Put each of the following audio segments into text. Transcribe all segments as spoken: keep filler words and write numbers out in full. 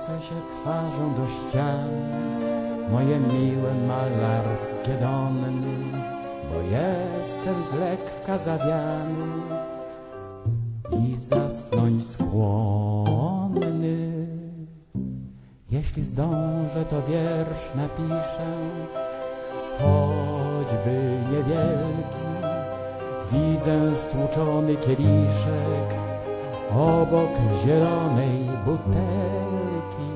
Zwrócę się twarzą do ścian, moje miłe malarskie Donny, bo jestem z lekka zawiany i zasnąć skłonny. Jeśli zdążę, to wiersz napiszę, choćby niewielki. Widzę stłuczony kieliszek obok zielonej butelki.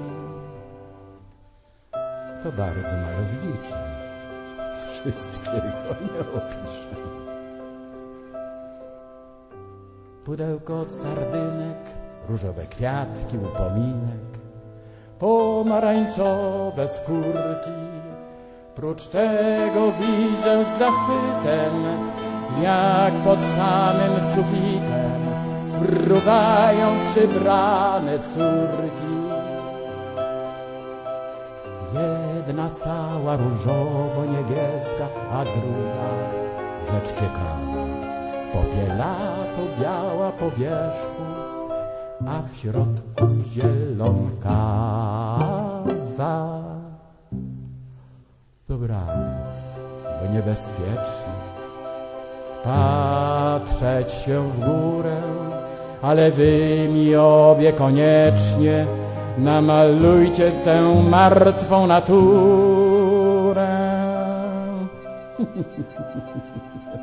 To bardzo malownicze, wszystkiego nie opiszę. Pudełko od sardynek, różowe kwiatki, upominek, pomarańczowe skórki. Prócz tego widzę z zachwytem, jak pod samym sufitem fruwają przybrane córki. Jedna cała różowo-niebieska, a druga rzecz ciekawa, popielato biała po wierzchu, a w środku zielonkawa. Dobranoc, bo niebezpieczny patrzeć się w górę, ale wy mi obie koniecznie namalujcie tę martwą naturę.